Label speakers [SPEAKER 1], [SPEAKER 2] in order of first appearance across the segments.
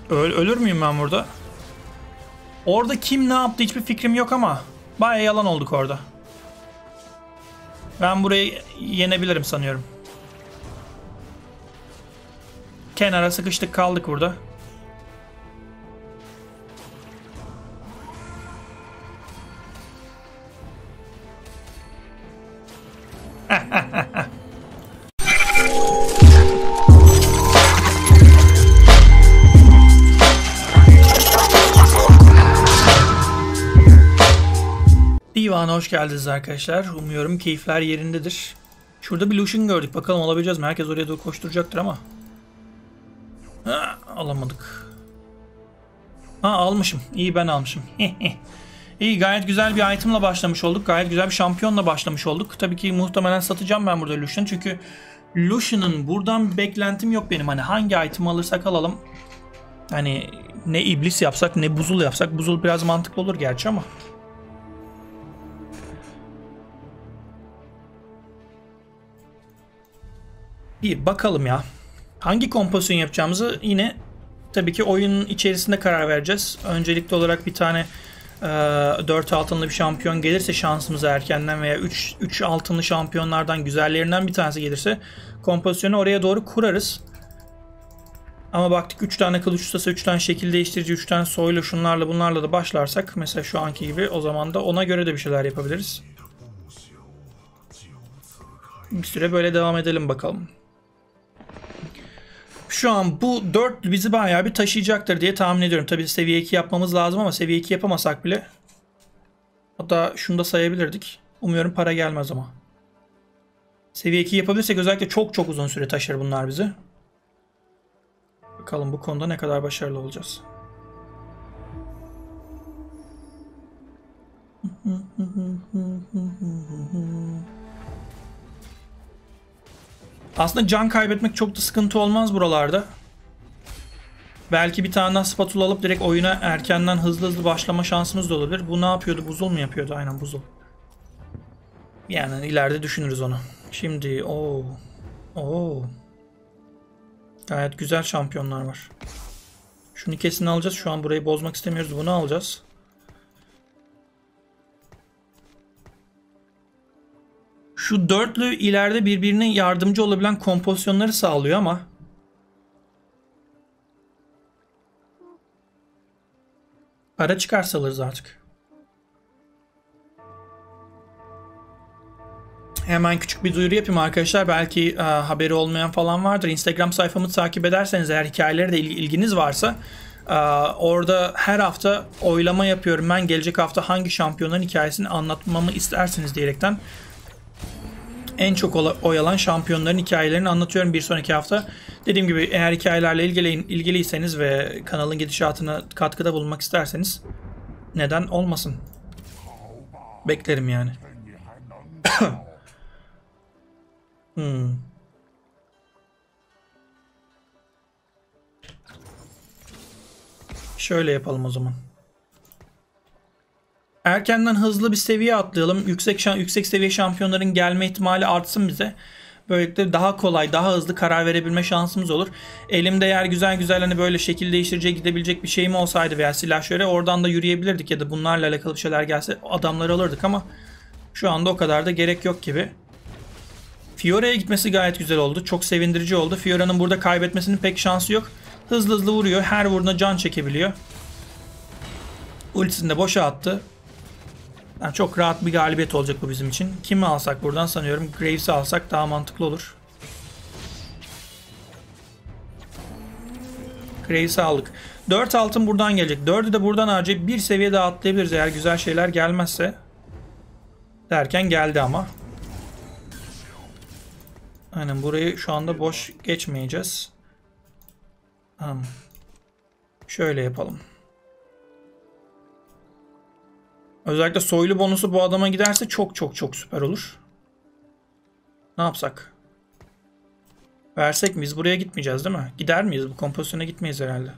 [SPEAKER 1] Ölür müyüm ben burada? Orada kim ne yaptı hiçbir fikrim yok ama bayağı yalan olduk orada. Ben burayı yenebilirim sanıyorum. Kenara sıkıştık kaldık burada. Divan'a hoş geldiniz arkadaşlar. Umuyorum keyifler yerindedir. Şurada bir Lucian gördük. Bakalım alabileceğiz mi? Herkes oraya doğru koşturacaktır ama. Alamadık. Almışım. İyi, ben almışım. İyi, gayet güzel bir itemla başlamış olduk. Gayet güzel bir şampiyonla başlamış olduk. Tabii ki muhtemelen satacağım ben burada Lucian'ı. Çünkü Lucian'ın buradan bir beklentim yok benim. Hani hangi item alırsak alalım. Hani ne iblis yapsak ne buzul yapsak. Buzul biraz mantıklı olur gerçi ama. Bir bakalım ya. Hangi kompozisyon yapacağımızı yine tabii ki oyunun içerisinde karar vereceğiz. Öncelikli olarak bir tane 4 altınlı bir şampiyon gelirse şansımıza erkenden veya 3 altınlı şampiyonlardan güzellerinden bir tanesi gelirse kompozisyonu oraya doğru kurarız. Ama baktık 3 tane kılıç ustası, 3 tane şekil değiştirici, 3 tane soylu şunlarla bunlarla da başlarsak mesela şu anki gibi o zaman da ona göre de bir şeyler yapabiliriz. Bir süre böyle devam edelim bakalım. Şu an bu 4 bizi bayağı bir taşıyacaktır diye tahmin ediyorum. Tabii seviye 2 yapmamız lazım ama seviye 2 yapamasak bile hatta şunu da sayabilirdik. Umuyorum para gelmez ama. Seviye 2 yapabilirsek özellikle çok uzun süre taşır bunlar bizi. Bakalım bu konuda ne kadar başarılı olacağız. Aslında can kaybetmek çok da sıkıntı olmaz buralarda. Belki bir tane daha spatula alıp direkt oyuna erkenden hızlı başlama şansımız da olabilir. Bu ne yapıyordu? Buzul mu yapıyordu? Aynen buzul. Yani ileride düşünürüz onu. Şimdi gayet güzel şampiyonlar var. Şunu kesin alacağız. Şu an burayı bozmak istemiyoruz. Bunu alacağız. Şu dörtlü ileride birbirine yardımcı olabilen kompozisyonları sağlıyor ama para çıkarsa alırız artık. Hemen küçük bir duyuru yapayım arkadaşlar. Belki haberi olmayan falan vardır. Instagram sayfamı takip ederseniz eğer hikayelere de ilginiz varsa orada her hafta oylama yapıyorum. Ben gelecek hafta hangi şampiyonların hikayesini anlatmamı istersiniz diyerekten. En çok oy alan şampiyonların hikayelerini anlatıyorum bir sonraki hafta. Dediğim gibi eğer hikayelerle ilgiliyseniz ve kanalın gidişatına katkıda bulunmak isterseniz neden olmasın? Beklerim yani. Şöyle yapalım o zaman. Erkenden hızlı bir seviye atlayalım. Yüksek seviye şampiyonların gelme ihtimali artsın bize. Böylelikle daha kolay, daha hızlı karar verebilme şansımız olur. Elimde eğer güzel hani böyle şekil değiştirecek gidebilecek bir şeyim olsaydı veya silah şöyle oradan da yürüyebilirdik ya da bunlarla alakalı bir şeyler gelse adamları alırdık ama şu anda o kadar da gerek yok gibi. Fiora'ya gitmesi gayet güzel oldu. Çok sevindirici oldu. Fiora'nın burada kaybetmesinin pek şansı yok. Hızlı vuruyor. Her vurduğunda can çekebiliyor. Ultisini de boşa attı. Yani çok rahat bir galibiyet olacak bu bizim için. Kimi alsak buradan sanıyorum Graves'i alsak daha mantıklı olur. Graves'i aldık. 4 altın buradan gelecek. 4'ü de buradan harcayıp bir seviye daha atlayabiliriz eğer güzel şeyler gelmezse. Derken geldi ama. Aynen burayı şu anda boş geçmeyeceğiz. Şöyle yapalım. Özellikle soylu bonusu bu adama giderse çok süper olur. Ne yapsak? Versek mi? Biz buraya gitmeyeceğiz değil mi? Gider miyiz? Bu kompozisyona gitmeyiz herhalde.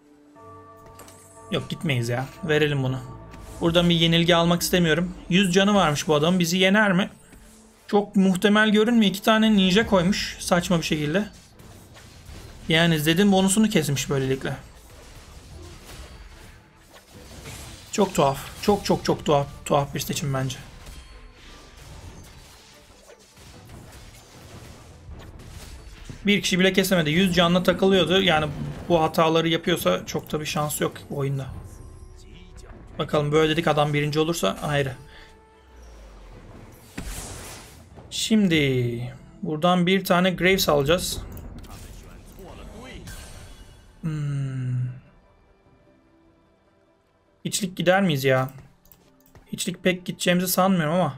[SPEAKER 1] Yok gitmeyiz ya. Verelim bunu. Buradan bir yenilgi almak istemiyorum. 100 canı varmış bu adamın. Bizi yener mi? Çok muhtemel görünmüyor. 2 tane ninja koymuş. Saçma bir şekilde. Yani Zed'in bonusunu kesmiş böylelikle. Çok tuhaf. Çok çok çok tuhaf bir seçim bence. Bir kişi bile kesemedi. 100 canla takılıyordu. Yani bu hataları yapıyorsa çok da bir şansı yok bu oyunda. Bakalım böyle dedik, adam birinci olursa ayrı. Şimdi buradan bir tane Graves alacağız. Hiçlik gider miyiz ya? Hiçlik pek gideceğimizi sanmıyorum ama.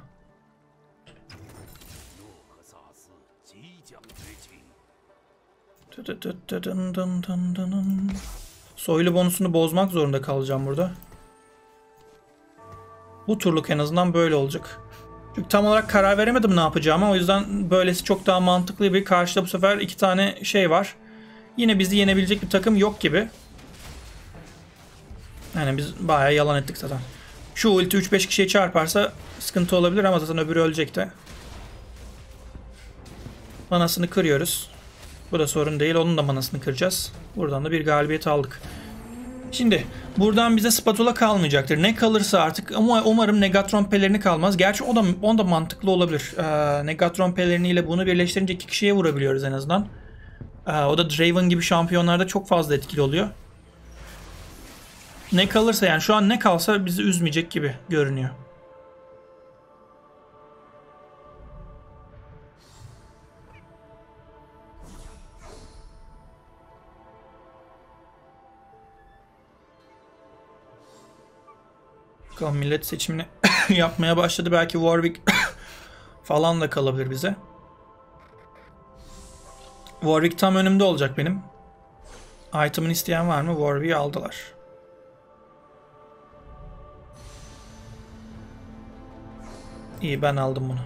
[SPEAKER 1] Soylu bonusunu bozmak zorunda kalacağım burada. Bu turluk en azından böyle olacak. Çünkü tam olarak karar veremedim ne yapacağıma. O yüzden böylesi çok daha mantıklı bir. Karşıda bu sefer 2 tane şey var. Yine bizi yenebilecek bir takım yok gibi. Yani biz bayağı yalan ettik zaten. Şu ulti 3-5 kişiye çarparsa sıkıntı olabilir ama zaten öbürü ölecek de. Manasını kırıyoruz. Bu da sorun değil. Onun da manasını kıracağız. Buradan da bir galibiyet aldık. Şimdi buradan bize spatula kalmayacaktır. Ne kalırsa artık, ama umarım Negatron pelerini kalmaz. Gerçi o da mantıklı olabilir. Negatron peleriniyle bunu birleştirince 2 kişiye vurabiliyoruz en azından. O da Draven gibi şampiyonlarda çok fazla etkili oluyor. Ne kalırsa, yani şu an ne kalsa bizi üzmeyecek gibi görünüyor. Bakalım, millet seçimini yapmaya başladı. Belki Warwick falan da kalabilir bize. Warwick tam önümde olacak benim. Item'ını isteyen var mı? Warwick'i aldılar. İyi, ben aldım bunu.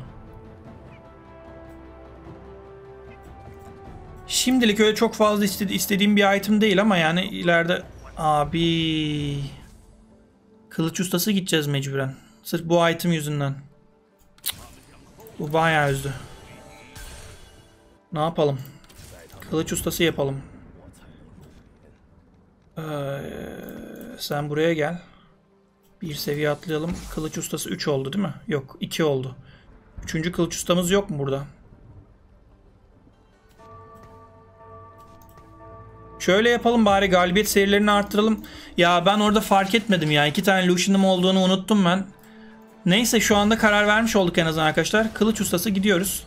[SPEAKER 1] Şimdilik öyle çok fazla istediğim bir item değil ama yani ileride... Abi... Kılıç ustası gideceğiz mecburen. Sırf bu item yüzünden. Bu bayağı üzdü. Ne yapalım? Kılıç ustası yapalım. Sen buraya gel. Bir seviye atlayalım. Kılıç ustası 3 oldu değil mi? Yok, 2 oldu. 3. kılıç ustamız yok mu burada? Şöyle yapalım bari, galibiyet serilerini arttıralım. Ya ben orada fark etmedim ya. 2 tane Lucian'ım olduğunu unuttum ben. Neyse, şu anda karar vermiş olduk en azından arkadaşlar. Kılıç ustası gidiyoruz.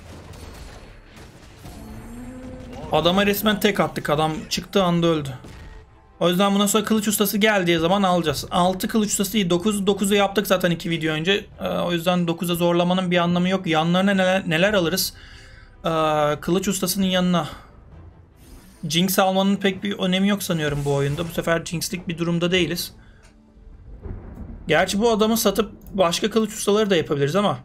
[SPEAKER 1] Adama resmen tek attık. Adam çıktığı anda öldü. O yüzden bundan sonra kılıç ustası geldiği zaman alacağız. 6 kılıç ustası değil. 9'u yaptık zaten 2 video önce. O yüzden 9'a zorlamanın bir anlamı yok. Yanlarına neler alırız? Kılıç ustasının yanına Jinx almanın pek bir önemi yok sanıyorum bu oyunda. Bu sefer Jinx'lik bir durumda değiliz. Gerçi bu adamı satıp başka kılıç ustaları da yapabiliriz ama.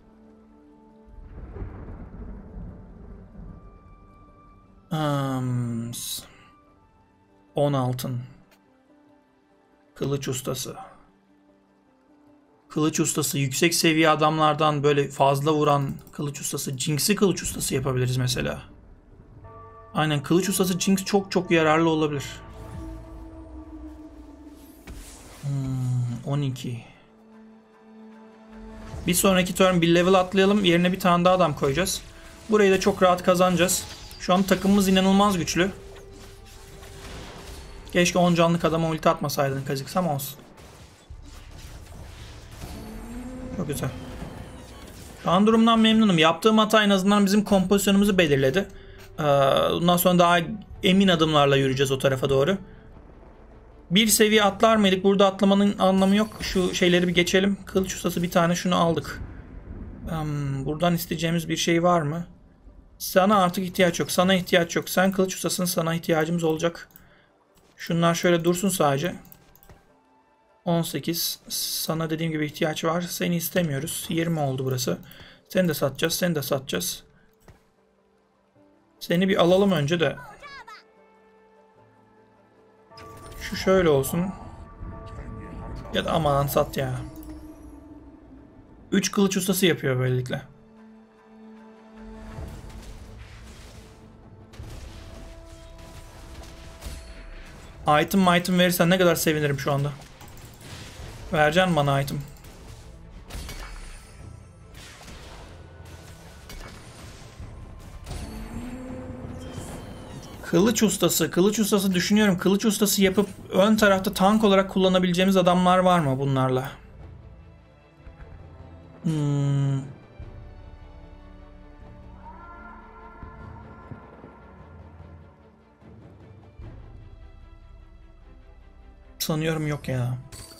[SPEAKER 1] 10 altın. Kılıç ustası. Kılıç ustası yüksek seviye adamlardan böyle fazla vuran kılıç ustası. Jinx'i kılıç ustası yapabiliriz mesela. Aynen, kılıç ustası Jinx çok çok yararlı olabilir. 12. Bir sonraki turn bir level atlayalım. Yerine bir tane daha adam koyacağız. Burayı da çok rahat kazanacağız. Şu an takımımız inanılmaz güçlü. Keşke 10 canlık adama ulti atmasaydın kazıksam olsun. Çok güzel. Şu an durumdan memnunum. Yaptığım hata en azından bizim kompozisyonumuzu belirledi. Bundan sonra daha emin adımlarla yürüyeceğiz o tarafa doğru. Bir seviye atlar mıydık? Burada atlamanın anlamı yok. Şu şeyleri bir geçelim. Kılıç ustası bir tane, şunu aldık. Buradan isteyeceğimiz bir şey var mı? Sana artık ihtiyaç yok. Sana ihtiyaç yok. Sen kılıç ustasın, sana ihtiyacımız olacak. Şunlar şöyle dursun sadece. 18. Sana dediğim gibi ihtiyaç var. Seni istemiyoruz. 20 oldu burası. Seni de satacağız. Seni de satacağız. Seni bir alalım önce de. Şu şöyle olsun. Ya da aman sat ya. 3 kılıç ustası yapıyor böylelikle. Item verirsen ne kadar sevinirim şu anda. Vereceksin bana item. Kılıç ustası. Kılıç ustası düşünüyorum. Kılıç ustası yapıp ön tarafta tank olarak kullanabileceğimiz adamlar var mı bunlarla? Sanıyorum yok ya.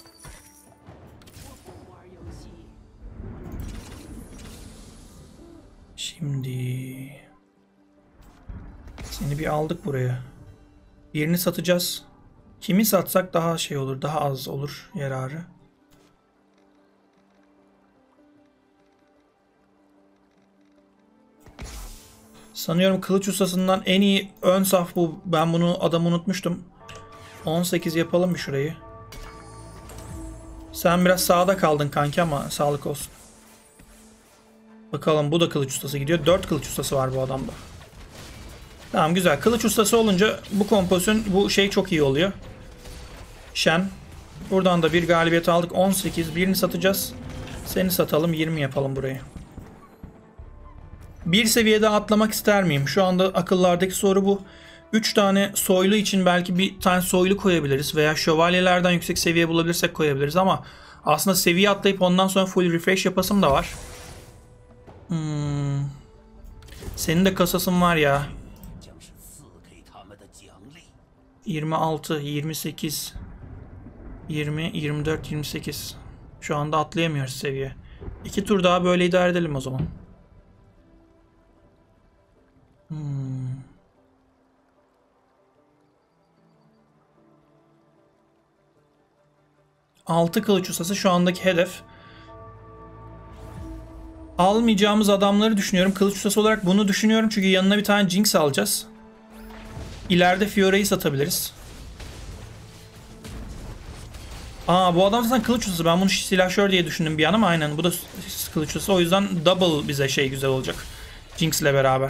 [SPEAKER 1] Şimdi seni bir aldık buraya. Birini satacağız. Kimi satsak daha şey olur, daha az olur yararı. Sanıyorum kılıç ustasından en iyi ön saf bu. Ben bunu adamı unutmuştum. 18 yapalım mı şurayı? Sen biraz sağda kaldın kanki ama sağlık olsun. Bakalım bu da kılıç ustası gidiyor. 4 kılıç ustası var bu adamda. Tamam güzel. Kılıç ustası olunca bu kompozisyon bu şey çok iyi oluyor. Shen. Buradan da bir galibiyet aldık. 18. Birini satacağız. Seni satalım. 20 yapalım burayı. Bir seviyede atlamak ister miyim? Şu anda akıllardaki soru bu. 3 tane soylu için belki bir tane soylu koyabiliriz. Veya şövalyelerden yüksek seviye bulabilirsek koyabiliriz ama aslında seviye atlayıp ondan sonra full refresh yapasım da var. Senin de kasasın var ya. 26, 28, 20, 24, 28. Şu anda atlayamıyoruz seviye. 2 tur daha böyle idare edelim o zaman. 6 kılıç ustası şu andaki hedef. Almayacağımız adamları düşünüyorum. Kılıç ustası olarak bunu düşünüyorum. Çünkü yanına bir tane Jinx alacağız. İleride Fiora'yı satabiliriz. Bu adam zaten kılıç ustası. Ben bunu silahşör diye düşündüm bir an ama aynen bu da kılıç ustası. O yüzden double bize şey güzel olacak. Jinx ile beraber.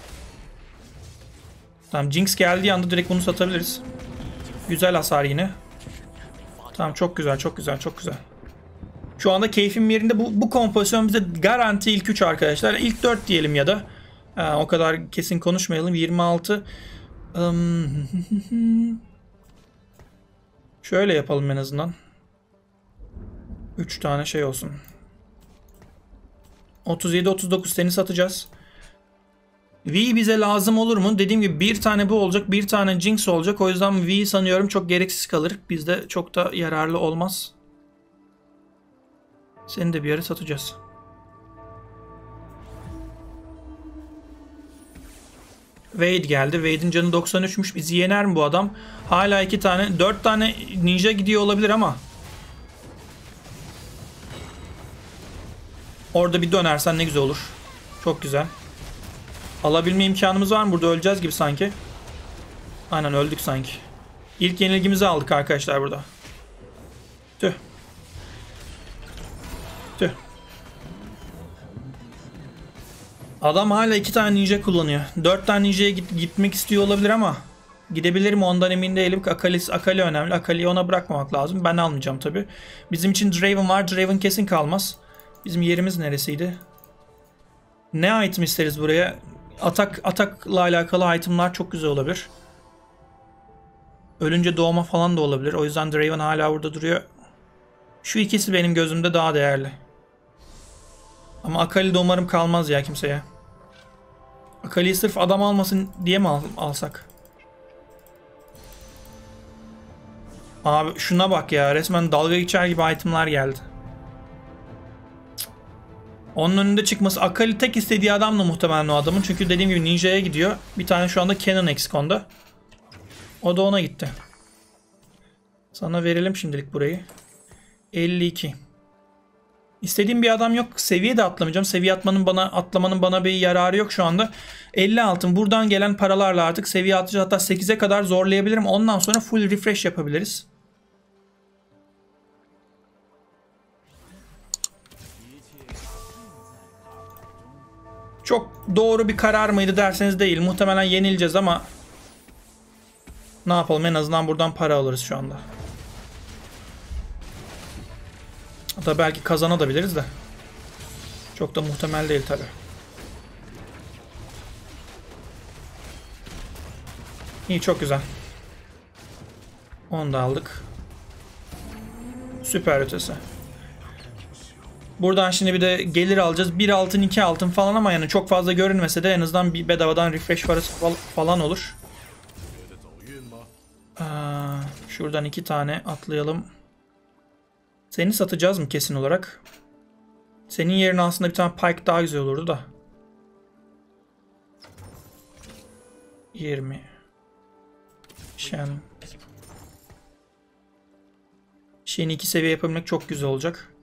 [SPEAKER 1] Tamam Jinx geldiği anda direkt bunu satabiliriz. Güzel hasar yine. Tamam çok güzel çok güzel çok güzel. Şu anda keyfim yerinde. Bu kompozisyon bize garanti ilk 3 arkadaşlar. İlk 4 diyelim ya da. O kadar kesin konuşmayalım. 26. Şöyle yapalım en azından. 3 tane şey olsun. 37-39 seni satacağız. V bize lazım olur mu? Dediğim gibi bir tane bu olacak. Bir tane Jinx olacak. O yüzden V sanıyorum çok gereksiz kalır. Bizde çok da yararlı olmaz. Seni de bir yere satacağız. Wade geldi. Wade'in canı 93'müş. Bizi yener mi bu adam? Hala 2 tane. 4 tane ninja gidiyor olabilir ama. Orada bir dönersen ne güzel olur. Çok güzel. Alabilme imkanımız var mı? Burada öleceğiz gibi sanki. Aynen öldük sanki. İlk yenilgimizi aldık arkadaşlar burada. Tüh. Tüh. Adam hala 2 tane ninja kullanıyor. 4 tane ninja'ya gitmek istiyor olabilir ama gidebilir mi ondan emin değilim. Akali önemli. Akali'yi ona bırakmamak lazım. Ben almayacağım tabi. Bizim için Draven var. Draven kesin kalmaz. Bizim yerimiz neresiydi? Ne item isteriz buraya? Atakla alakalı itemlar çok güzel olabilir. Ölünce doğma falan da olabilir. O yüzden Draven hala burada duruyor. Şu ikisi benim gözümde daha değerli. Ama Akali de umarım kalmaz ya kimseye. Akali'yi sırf adam almasın diye mi alsak? Abi şuna bak ya. Resmen dalga geçer gibi itemlar geldi. Onun önünde çıkması. Akali tek istediği adam da muhtemelen o adamın. Çünkü dediğim gibi ninja'ya gidiyor. Bir tane şu anda Kennen eksik onda. O da ona gitti. Sana verelim şimdilik burayı. 52. İstediğim bir adam yok. Seviye de atlamayacağım. Seviye atlamanın bana bir yararı yok şu anda. 50 altın. Buradan gelen paralarla artık seviye atlayacağız. Hatta 8'e kadar zorlayabilirim. Ondan sonra full refresh yapabiliriz. Çok doğru bir karar mıydı derseniz değil. Muhtemelen yenileceğiz ama ne yapalım, en azından buradan para alırız şu anda. Hatta belki kazanabiliriz de. Çok da muhtemel değil tabi. İyi, çok güzel. Onu da aldık. Süper ötesi. Buradan şimdi bir de gelir alacağız. 1 altın 2 altın falan ama yani çok fazla görünmese de en azından bir bedavadan refresh parası falan olur. Şuradan 2 tane atlayalım. Seni satacağız mı kesin olarak? Senin yerine aslında bir tane pike daha güzel olurdu da. 20. Shen'i 2 seviye yapabilmek çok güzel olacak.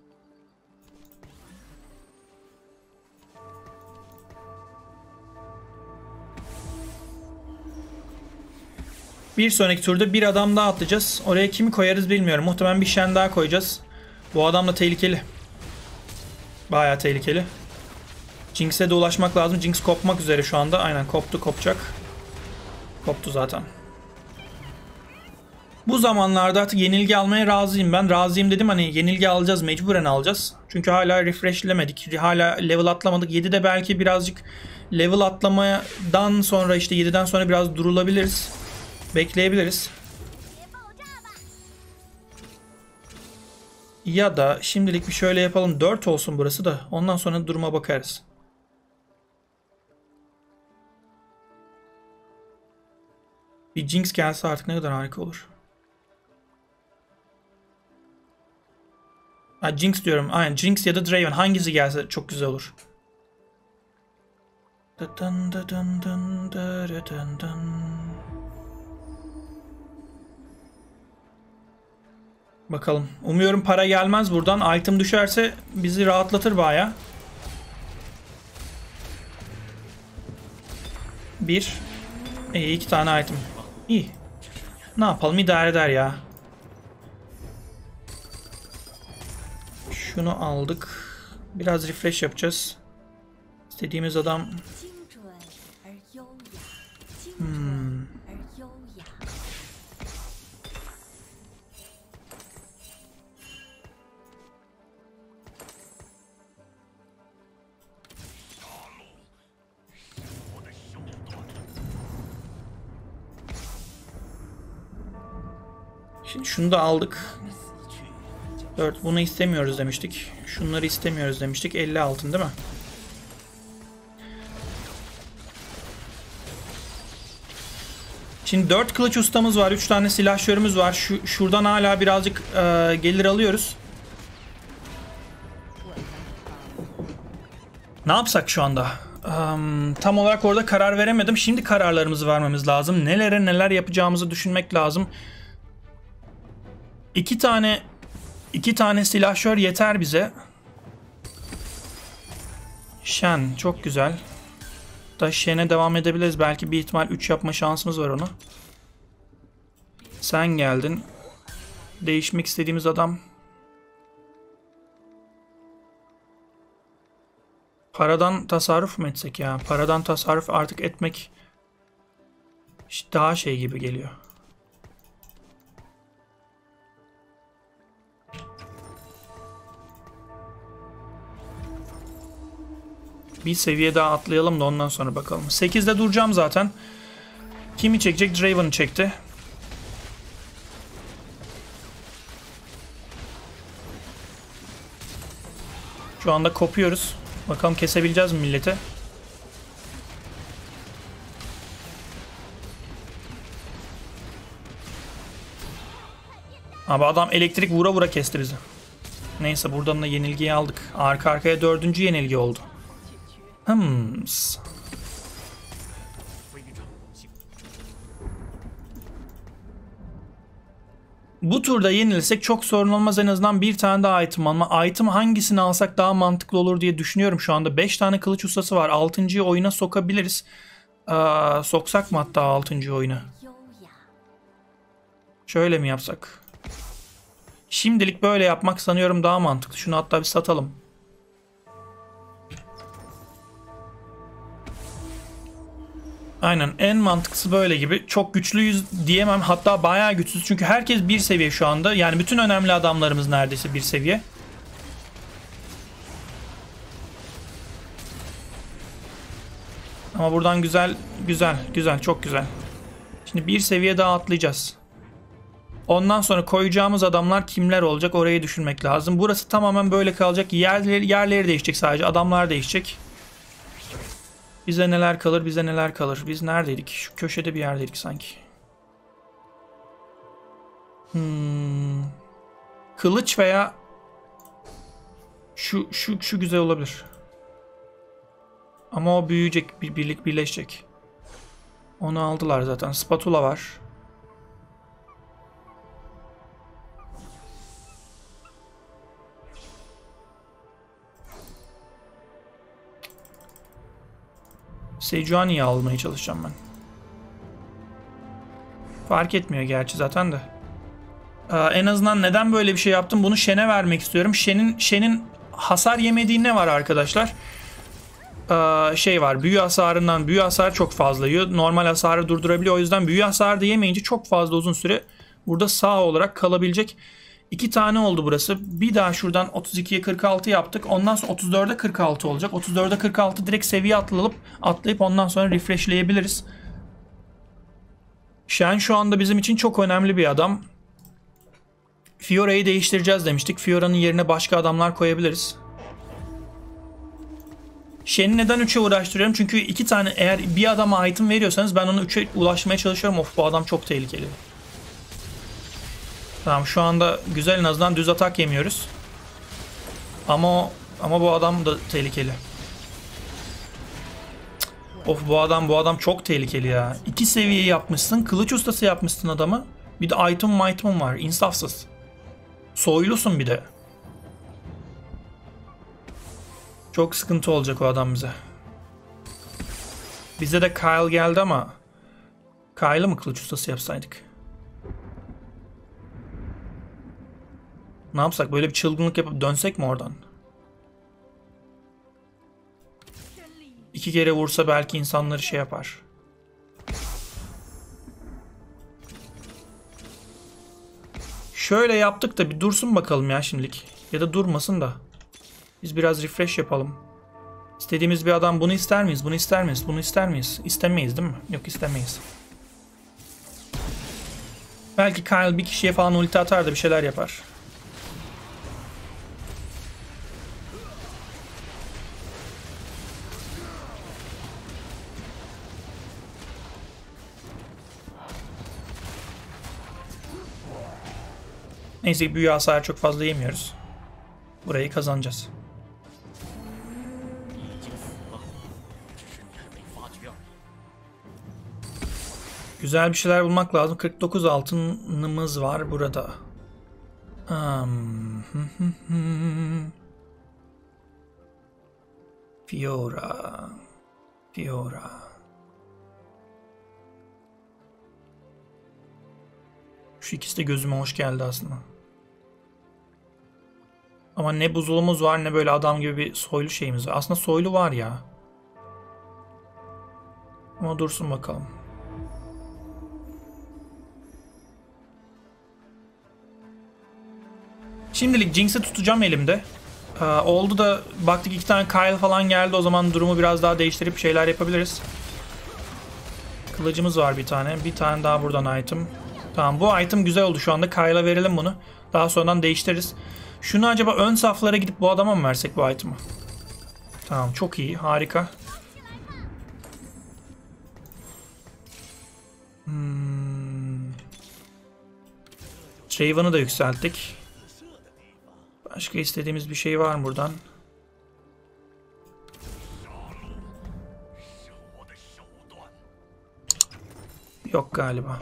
[SPEAKER 1] Bir sonraki turda bir adam daha atlayacağız. Oraya kimi koyarız bilmiyorum. Muhtemelen bir Shen daha koyacağız. Bu adam da tehlikeli. Bayağı tehlikeli. Jinx'e de ulaşmak lazım. Jinx kopmak üzere şu anda. Aynen kopacak. Koptu zaten. Bu zamanlarda artık yenilgi almaya razıyım ben. Razıyım dedim, hani yenilgi alacağız, mecburen alacağız. Çünkü hala refreshlemedik. Hala level atlamadık. 7'de belki birazcık level atlamadan sonra, işte 7'den sonra biraz durulabiliriz. Bekleyebiliriz. Ya da şimdilik bir şöyle yapalım. 4 olsun burası da. Ondan sonra duruma bakarız. Bir Jinx gelse artık ne kadar harika olur. Ha, Jinx diyorum. Aynen, Jinx ya da Draven. Hangisi gelse çok güzel olur. Bakalım. Umuyorum para gelmez buradan. Item düşerse bizi rahatlatır baya. Bir. İyi, 2 tane item. İyi. Ne yapalım, idare eder ya. Şunu aldık. Biraz refresh yapacağız. İstediğimiz adam... Şimdi şunu da aldık. 4. Bunu istemiyoruz demiştik. Şunları istemiyoruz demiştik. 50 altın değil mi? Şimdi 4 kılıç ustamız var. 3 tane silahşörümüz var. Şuradan hala birazcık gelir alıyoruz. Ne yapsak şu anda? Tam olarak orada karar veremedim. Şimdi kararlarımızı vermemiz lazım. Nelere neler yapacağımızı düşünmek lazım. 2 tane silahşör yeter bize. Shen çok güzel. Da Shen'e devam edebiliriz. Belki bir ihtimal 3 yapma şansımız var onu. Sen geldin. Değişmek istediğimiz adam. Paradan tasarruf mu etsek ya? Paradan tasarruf artık etmek işte daha şey gibi geliyor. Bir seviye daha atlayalım da ondan sonra bakalım. 8'de duracağım zaten. Kimi çekecek? Draven'ı çekti. Şu anda kopuyoruz. Bakalım kesebileceğiz mi milleti? Abi adam elektrik vura vura kesti bizi. Neyse, buradan da yenilgiyi aldık. Arka arkaya 4. yenilgi oldu. Bu turda yenilirsek çok sorun olmaz, en azından bir tane daha item alma. Item hangisini alsak daha mantıklı olur diye düşünüyorum şu anda. 5 tane kılıç ustası var. 6.'yı oyuna sokabiliriz. Soksak mı hatta 6.'yı oyuna? Şöyle mi yapsak? Şimdilik böyle yapmak sanıyorum daha mantıklı. Şunu hatta bir satalım. Aynen, en mantıklısı böyle gibi. Çok güçlüyüz diyemem, hatta bayağı güçsüz çünkü herkes bir seviye şu anda. Yani bütün önemli adamlarımız neredeyse bir seviye. Ama buradan güzel, çok güzel. Şimdi bir seviye daha atlayacağız. Ondan sonra koyacağımız adamlar kimler olacak orayı düşünmek lazım. Burası tamamen böyle kalacak. Yerleri değişecek sadece. Adamlar değişecek. Bize neler kalır, bize neler kalır. Biz neredeydik? Şu köşede bir yerdeydik sanki. Kılıç veya şu güzel olabilir. Ama o büyüyecek, birleşecek. Onu aldılar zaten. Spatula var. Sejuani'yi almaya çalışacağım ben. Fark etmiyor gerçi zaten de. En azından neden böyle bir şey yaptım? Bunu Shen'e vermek istiyorum. Shen'in hasar yemediği ne var arkadaşlar? Şey var. Büyü hasarından. Büyü hasar çok fazla yiyor. Normal hasarı durdurabiliyor. O yüzden büyü hasarı da yemeyince çok fazla uzun süre burada sağ olarak kalabilecek. 2 tane oldu burası. Bir daha şuradan 32'ye 46 yaptık. Ondan sonra 34'e 46 olacak. 34'e 46 direkt seviye atlayıp ondan sonra refreshleyebiliriz. Shen şu anda bizim için çok önemli bir adam. Fiora'yı değiştireceğiz demiştik. Fiora'nın yerine başka adamlar koyabiliriz. Shen'i neden 3'e uğraştırıyorum? Çünkü 2 tane eğer bir adama item veriyorsanız ben onu 3'e ulaşmaya çalışıyorum. Of bu adam çok tehlikeli. Tamam şu anda güzel en azından düz atak yemiyoruz. Ama bu adam da tehlikeli. Of bu adam çok tehlikeli ya. 2 seviye yapmışsın. Kılıç ustası yapmışsın adamı. Bir de item var. İnsafsız. Soylusun bir de. Çok sıkıntı olacak o adam bize. Bize de Kyle geldi ama Kyle'ı mı kılıç ustası yapsaydık? Ne yapsak? Böyle bir çılgınlık yapıp dönsek mi oradan? 2 kere vursa belki insanları şey yapar. Şöyle yaptık da bir dursun bakalım ya şimdilik. Ya da durmasın da. Biz biraz refresh yapalım. İstediğimiz bir adam bunu ister miyiz? Bunu ister miyiz? Bunu ister miyiz? İstemeyiz değil mi? Yok istemeyiz. Belki Kyle bir kişiye falan ulti atar da bir şeyler yapar. Neyse büyü hasarı çok fazla yemiyoruz. Burayı kazanacağız. Güzel bir şeyler bulmak lazım. 49 altınımız var burada. Fiora. Şu ikisi de gözüme hoş geldi aslında. Ama ne buzulumuz var ne böyle adam gibi bir soylu şeyimiz var. Aslında soylu var ya. Ama dursun bakalım. Şimdilik Jinx'i tutacağım elimde. Oldu da baktık 2 tane Kyle falan geldi. O zaman durumu biraz daha değiştirip şeyler yapabiliriz. Kılıcımız var bir tane. Bir tane daha buradan item. Tamam bu item güzel oldu şu anda. Kyle'a verelim bunu. Daha sonradan değiştiririz. Şunu acaba ön saflara gidip bu adama mı versek bu item'ı? Tamam çok iyi. Harika. Draven'ı da yükselttik. Başka istediğimiz bir şey var mı buradan? Yok galiba.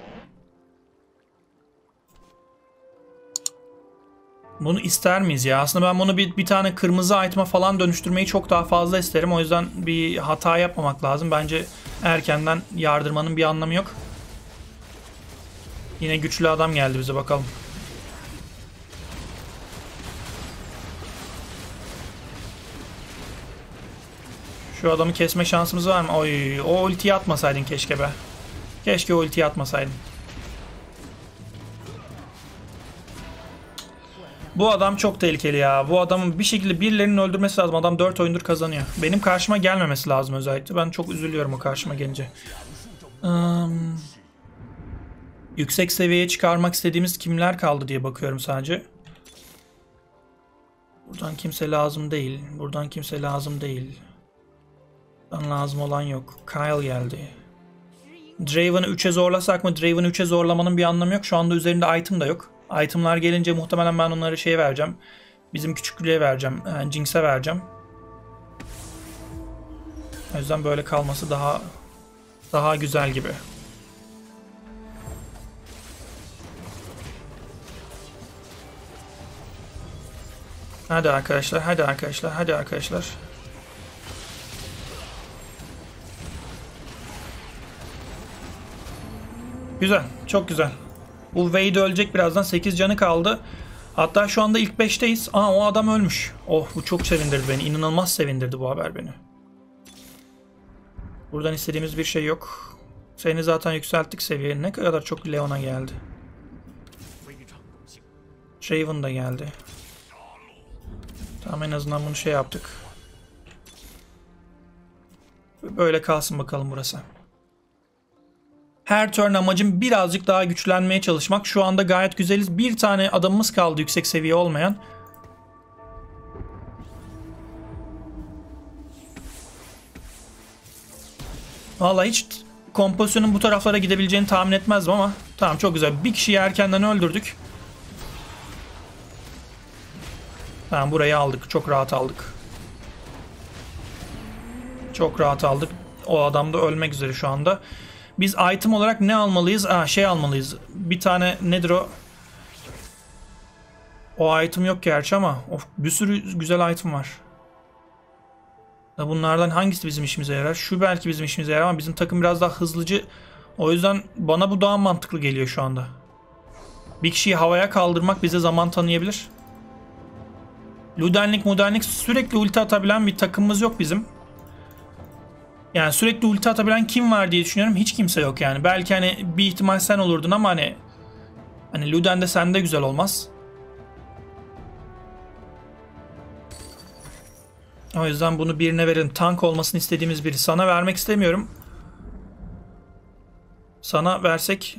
[SPEAKER 1] Bunu ister miyiz ya? Aslında ben bunu bir tane kırmızı item'a falan dönüştürmeyi çok daha fazla isterim. O yüzden bir hata yapmamak lazım. Bence erkenden yardırmanın bir anlamı yok. Yine güçlü adam geldi bize bakalım. Şu adamı kesme şansımız var mı? Oy, o ultiyi atmasaydın keşke be. Keşke o ultiyi atmasaydın. Bu adam çok tehlikeli ya. Bu adamın bir şekilde birilerinin öldürmesi lazım. Adam 4 oyundur kazanıyor. Benim karşıma gelmemesi lazım özellikle. Ben çok üzülüyorum o karşıma gelince. Yüksek seviyeye çıkarmak istediğimiz kimler kaldı diye bakıyorum sadece. Buradan kimse lazım değil. Buradan kimse lazım değil. Buradan lazım olan yok. Kyle geldi. Draven'ı 3'e zorlasak mı? Draven'ı 3'e zorlamanın bir anlamı yok. Şu anda üzerinde item da yok. Itemlar gelince muhtemelen ben onları şeye vereceğim. Bizim küçüklüğe vereceğim. Yani Jinx'e vereceğim. O yüzden böyle kalması daha güzel gibi. Hadi arkadaşlar, hadi arkadaşlar, hadi arkadaşlar. Güzel, çok güzel. Bu Wade ölecek birazdan. 8 canı kaldı. Hatta şu anda ilk 5'teyiz. Aa, o adam ölmüş. Oh, bu çok sevindirdi beni. İnanılmaz sevindirdi bu haber beni. Buradan istediğimiz bir şey yok. Seni zaten yükselttik seviyeye. Ne kadar çok Leon'a geldi. Draven da geldi. Tamam, en azından bunu şey yaptık. Böyle kalsın bakalım burası. Her turn amacım birazcık daha güçlenmeye çalışmak. Şu anda gayet güzeliz. Bir tane adamımız kaldı yüksek seviye olmayan. Vallahi hiç kompozisyonun bu taraflara gidebileceğini tahmin etmezdim ama tamam, çok güzel. Bir kişiyi erkenden öldürdük. Tamam, burayı aldık. Çok rahat aldık. Çok rahat aldık. O adam da ölmek üzere şu anda. Biz item olarak ne almalıyız? Şey almalıyız. Bir tane nedir o? O item yok gerçi ama bir sürü güzel item var. Bunlardan hangisi bizim işimize yarar? Şu belki bizim işimize yarar ama bizim takım biraz daha hızlıcı. O yüzden bana bu daha mantıklı geliyor şu anda. Bir kişiyi havaya kaldırmak bize zaman tanıyabilir. Ludenlik sürekli ulti atabilen bir takımımız yok bizim. Yani sürekli ulti atabilen kim var diye düşünüyorum. Hiç kimse yok yani. Belki hani bir ihtimal sen olurdun ama hani Luden de sende güzel olmaz. O yüzden bunu birine verin. Tank olmasını istediğimiz biri. Sana vermek istemiyorum. Sana versek...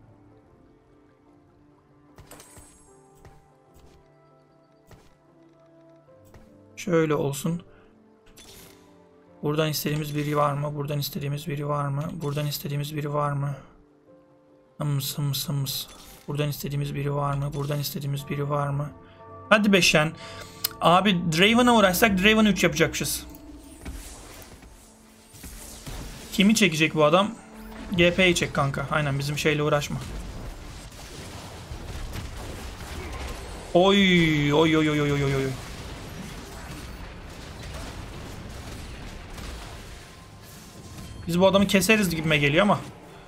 [SPEAKER 1] Şöyle olsun. Buradan istediğimiz biri var mı? Buradan istediğimiz biri var mı? Buradan istediğimiz biri var mı? Hımız. Buradan istediğimiz biri var mı? Buradan istediğimiz biri var mı? Hadi be Shen. Abi Draven'a uğraşsak Draven'ı 3 yapacakmışız. Kimi çekecek bu adam? GP'yi çek kanka. Aynen, bizim şeyle uğraşma. Oy. Biz bu adamı keseriz gibime geliyor ama.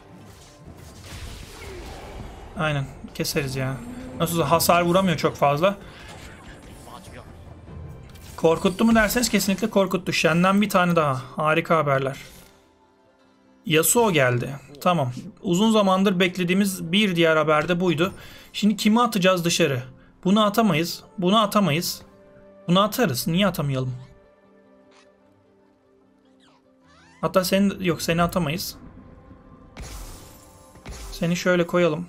[SPEAKER 1] Aynen, keseriz ya. Nasıl hasar vuramıyor çok fazla. Korkuttu mu derseniz kesinlikle korkuttu. Shen'den bir tane daha. Harika haberler. Yasuo geldi. Tamam. Uzun zamandır beklediğimiz bir diğer haber de buydu. Şimdi kimi atacağız dışarı? Bunu atamayız. Bunu atamayız. Bunu atarız. Niye atamayalım? Hatta seni atamayız. Seni şöyle koyalım.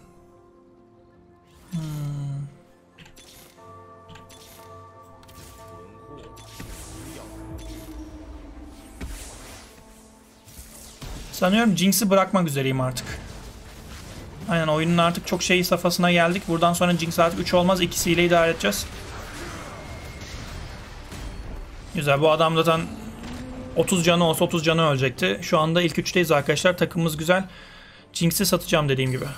[SPEAKER 1] Sanıyorum Jinx'i bırakmak üzereyim artık. Aynen, oyunun artık çok safhasına geldik. Buradan sonra Jinx artık 3 olmaz. İkisiyle idare edeceğiz. Güzel, bu adam zaten 30 canı olsa 30 canı ölecekti. Şu anda ilk 3'teyiz arkadaşlar. Takımımız güzel. Jinx'i satacağım dediğim gibi.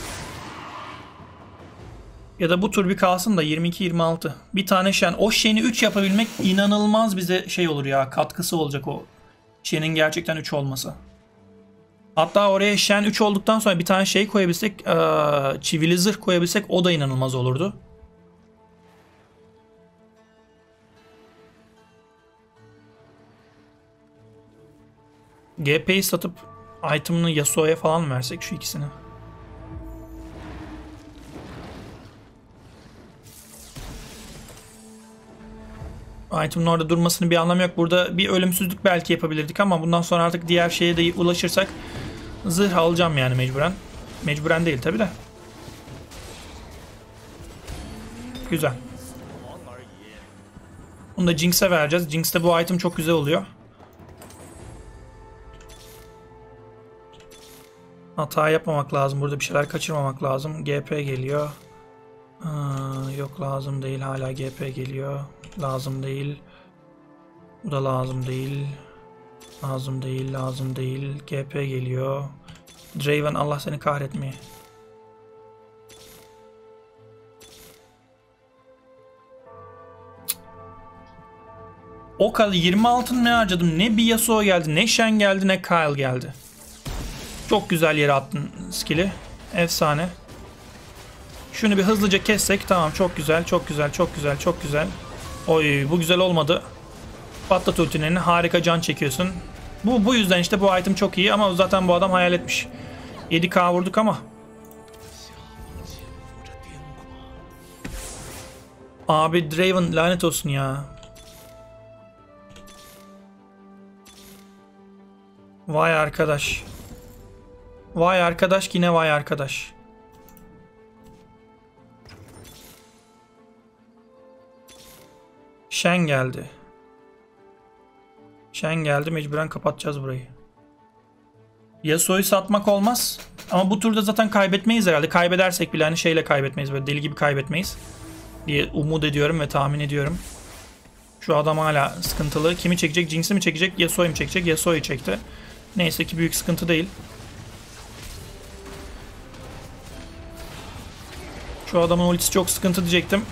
[SPEAKER 1] Ya da bu tur bir kalsın da 22-26. Bir tane Shen. O Shen'i 3 yapabilmek inanılmaz bize şey olur ya. Katkısı olacak o. Shen'in gerçekten 3 olması. Hatta oraya Shen 3 olduktan sonra bir tane şey koyabilsek, çivili zırh koyabilsek o da inanılmaz olurdu. GP'yi satıp item'ını Yasuo'ya falan mı versek şu ikisini? Item'ın orada durmasının bir anlamı yok. Burada bir ölümsüzlük belki yapabilirdik ama bundan sonra artık diğer şeye de ulaşırsak zırh alacağım yani mecburen. Mecburen değil tabi de. Güzel. Bunu da Jinx'e vereceğiz. Jinx'te bu item çok güzel oluyor. Hata yapmamak lazım. Burada bir şeyler kaçırmamak lazım. GP geliyor. Yok lazım değil. Hala GP geliyor. Lazım değil. Bu da lazım değil. Lazım değil. Lazım değil. GP geliyor. Draven Allah seni kahretmeye. O kadar 20 altın ne harcadım? Ne bir Yasuo geldi, ne Shen geldi, ne Kyle geldi. Çok güzel yere attın skill'i. Efsane. Şunu bir hızlıca kessek tamam, çok güzel, çok güzel, çok güzel, çok güzel. Oy, bu güzel olmadı. Patlat ultilerini, harika can çekiyorsun. Bu yüzden işte bu item çok iyi ama zaten bu adam hayal etmiş. 7k vurduk ama. Abi Draven lanet olsun ya. Vay arkadaş. Vay arkadaş, yine vay arkadaş. Shen geldi. Shen geldi, mecburen kapatacağız burayı. Yasuo'yu satmak olmaz. Ama bu turda zaten kaybetmeyiz herhalde. Kaybedersek bile hani şeyle kaybetmeyiz. Böyle deli gibi kaybetmeyiz diye umut ediyorum ve tahmin ediyorum. Şu adam hala sıkıntılı. Kimi çekecek? Jinx'i mi çekecek? Yasuo'yu mu çekecek? Yasuo'yu çekti. Neyse ki büyük sıkıntı değil. Şu adamın ultisi çok sıkıntı diyecektim.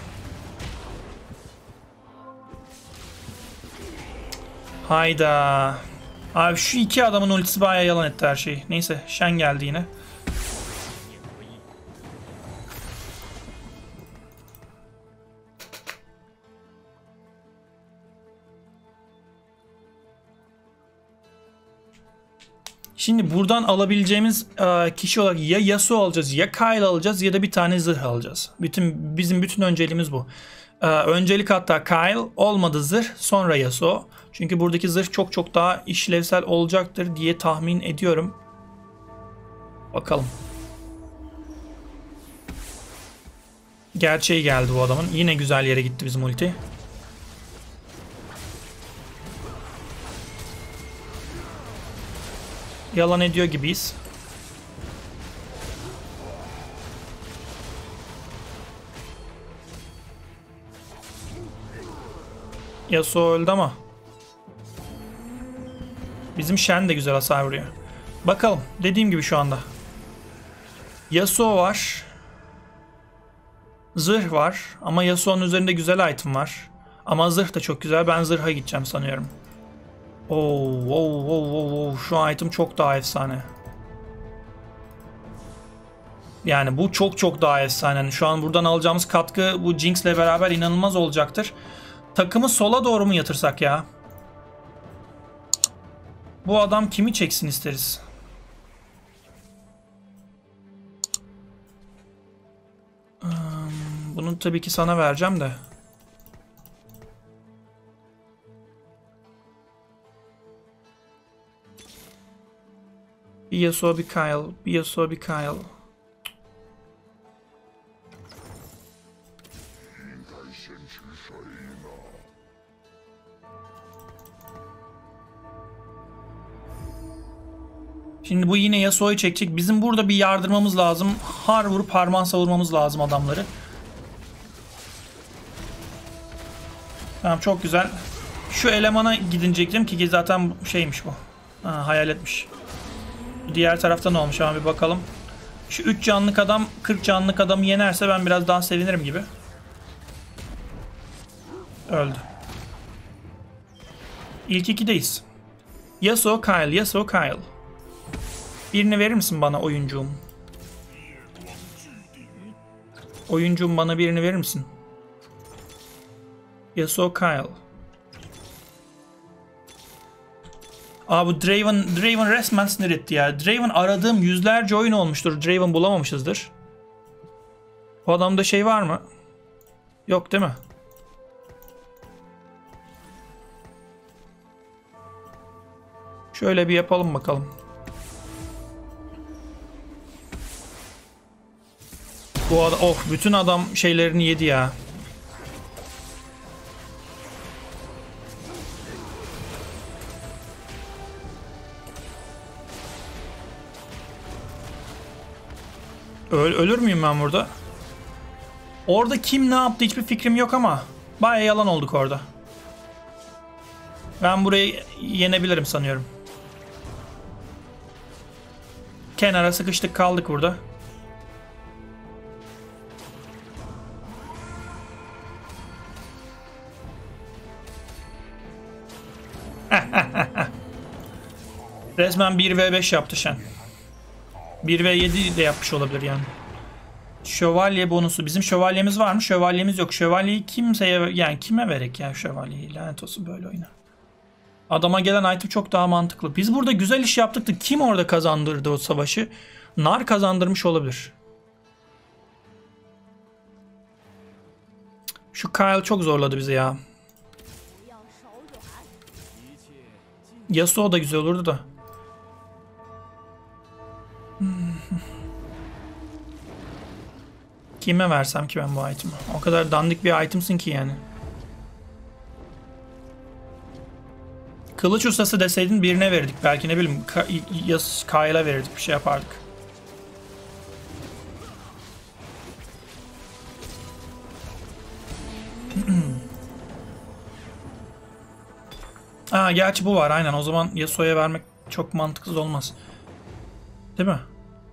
[SPEAKER 1] Hayda. Abi şu iki adamın ultisi bayağı yalan etti her şeyi. Neyse Shen geldi yine. Şimdi buradan alabileceğimiz kişi olarak ya Yasuo alacağız, ya Kyle alacağız ya da bir tane zırh alacağız. Bizim bütün önceliğimiz bu. Öncelik hatta Kyle, olmadı zırh, sonra Yasuo. Çünkü buradaki zırh çok çok daha işlevsel olacaktır diye tahmin ediyorum. Bakalım. Gerçeği geldi bu adamın. Yine güzel yere gitti bizim ulti. Yalan ediyor gibiyiz. Yasuo öldü ama bizim Shen de güzel hasar vuruyor. Bakalım. Dediğim gibi şu anda Yasuo var. Zırh var. Ama Yasuo'nun üzerinde güzel item var. Ama zırh da çok güzel. Ben zırha gideceğim sanıyorum. Şu item çok daha efsane. Yani bu çok çok daha efsane. Yani şu an buradan alacağımız katkı bu Jinx'le beraber inanılmaz olacaktır. Takımı sola doğru mu yatırsak ya? Bu adam kimi çeksin isteriz? Bunu tabii ki sana vereceğim de. Bir Yasuo, bir Kyle. Bir Yasuo, bir Kyle. Şimdi bu yine Yasuo'yu çekecek. Bizim burada bir yardırmamız lazım. Har vurup harman savurmamız lazım adamları. Tamam, çok güzel. Şu elemana gidecektim ki zaten şeymiş bu. Ha, hayal etmiş. Diğer tarafta ne olmuş ama bir bakalım. Şu 3 canlık adam 40 canlık adamı yenerse ben biraz daha sevinirim gibi. Öldü. İlk ikideyiz. Yasuo, Kyle, Yasuo, Kyle. Birini verir misin bana oyuncuğum? Oyuncuğum, bana birini verir misin? Yasuo, Kyle. Aa, bu Draven resmen sinir etti ya. Draven aradığım yüzlerce oyun olmuştur. Draven bulamamışızdır. Bu adamda şey var mı? Yok değil mi? Şöyle bir yapalım bakalım. Bu adam, bütün adam şeylerini yedi ya. Ölür müyüm ben burada? Orada kim ne yaptı hiçbir fikrim yok ama bayağı yalan olduk orada. Ben burayı yenebilirim sanıyorum. Kenara sıkıştık kaldık burada. Resmen 1v5 yaptı Shen. 1v7 de yapmış olabilir yani. Şövalye bonusu. Bizim şövalyemiz var mı? Şövalyemiz yok. Şövalyeyi kimseye, yani kime verek ya şövalyeyi? Lanet olsun böyle oyuna. Adama gelen item çok daha mantıklı. Biz burada güzel iş yaptık da kim orada kazandırdı o savaşı? Nar kazandırmış olabilir. Şu Kyle çok zorladı bizi ya. Yasuo da güzel olurdu da. Kime versem ki ben bu item'ı? O kadar dandik bir item'sın ki yani. Kılıç ustası deseydin birine verirdik. Belki ne bileyim Kyle'a verirdik, bir şey yapardık. Gerçi bu var aynen. O zaman Yasuo'ya vermek çok mantıksız olmaz. Değil mi?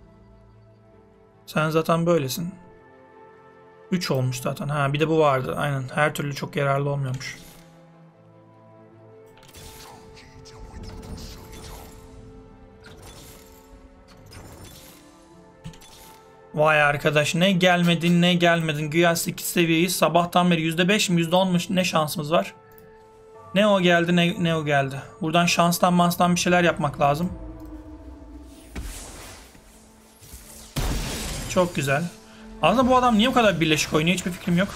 [SPEAKER 1] Sen zaten böylesin. 3 olmuş zaten. Bir de bu vardı. Aynen. Her türlü çok yararlı olmuyormuş. Vay arkadaş, ne gelmedin. Güya 8 seviyeyi sabahtan beri %5 mi %10 mu ne şansımız var. Ne o geldi ne o geldi. Buradan şanstan bir şeyler yapmak lazım. Çok güzel. Aslında bu adam niye o kadar birleşik oynuyor hiçbir fikrim yok.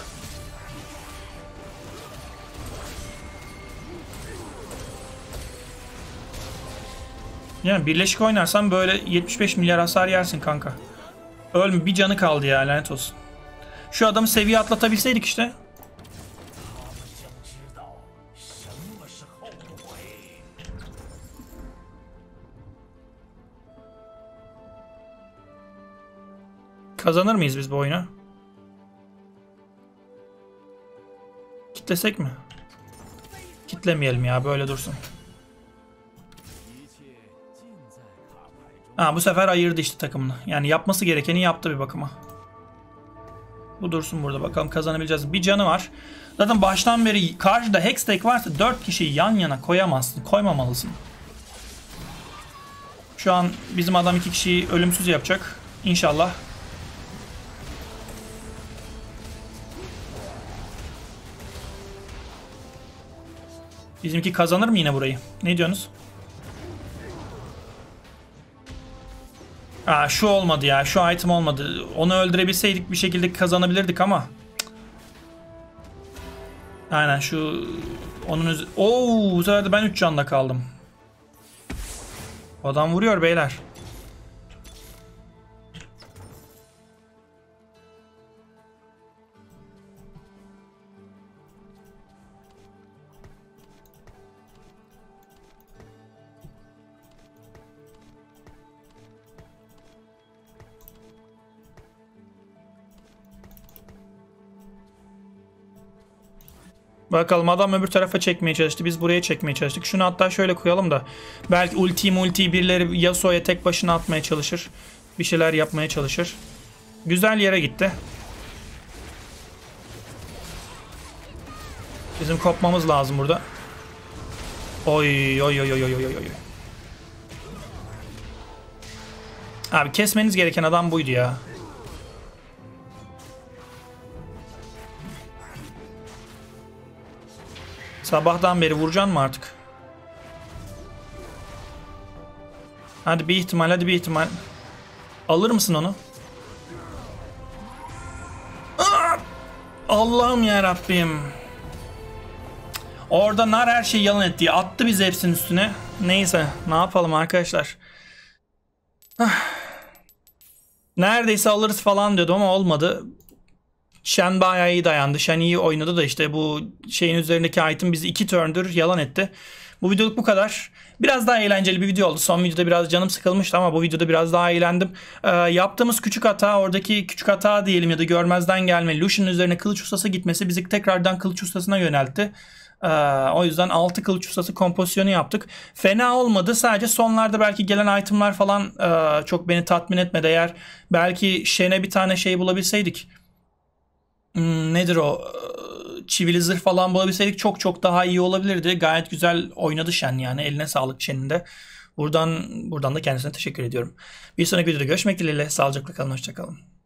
[SPEAKER 1] Yani birleşik oynarsan böyle 75 milyar hasar yersin kanka. Ölme, bir canı kaldı ya, lanet olsun. Şu adamı seviye atlatabilseydik işte. Kazanır mıyız biz bu oyunu? Kitlesek mi? Kitlemeyelim ya, böyle dursun. Bu sefer ayırdı işte takımını. Yani yapması gerekeni yaptı bir bakıma. Bu dursun burada, bakalım kazanabileceğiz. Bir canı var. Zaten baştan beri karşıda Hextech varsa 4 kişiyi yan yana koyamazsın. Koymamalısın. Şu an bizim adam 2 kişiyi ölümsüz yapacak. İnşallah. Bizimki kazanır mı yine burayı? Ne diyorsunuz? Şu olmadı ya. Şu item olmadı. Onu öldürebilseydik bir şekilde kazanabilirdik ama. Aynen şu onun bu sefer de ben 3 canla kaldım. Adam vuruyor beyler. Bakalım, adam öbür tarafa çekmeye çalıştı. Biz buraya çekmeye çalıştık. Şunu hatta şöyle koyalım da. Belki ulti birileri Yasuo'ya tek başına atmaya çalışır. Bir şeyler yapmaya çalışır. Güzel yere gitti. Bizim kopmamız lazım burada. Oy. Abi kesmeniz gereken adam buydu ya. Sabahtan beri vuracaksın mı artık? Hadi bir ihtimal. Alır mısın onu? Allah'ım ya Rabbim. Orada nar her şeyi yalan etti. Attı bizi hepsinin üstüne. Neyse, ne yapalım arkadaşlar. Neredeyse alırız falan diyordum ama olmadı. Shen bayağı iyi dayandı. Shen iyi oynadı da işte bu şeyin üzerindeki item bizi 2 turndür yalan etti. Bu videoluk bu kadar. Biraz daha eğlenceli bir video oldu. Son videoda biraz canım sıkılmıştı ama bu videoda biraz daha eğlendim. Yaptığımız küçük hata, oradaki küçük hata diyelim ya da görmezden gelme. Lucian'ın üzerine kılıç ustası gitmesi bizi tekrardan kılıç ustasına yöneltti. O yüzden 6 kılıç ustası kompozisyonu yaptık. Fena olmadı. Sadece sonlarda belki gelen itemlar falan çok beni tatmin etmedi. Eğer belki Shen'e bir tane şey bulabilseydik. Nedir o? Çivili zırh falan bulabilseydik çok çok daha iyi olabilirdi. Gayet güzel oynadı Shen yani. Eline sağlık Shen'in de. Buradan da kendisine teşekkür ediyorum. Bir sonraki videoda görüşmek dileğiyle. Sağlıcakla kalın. Hoşça kalın.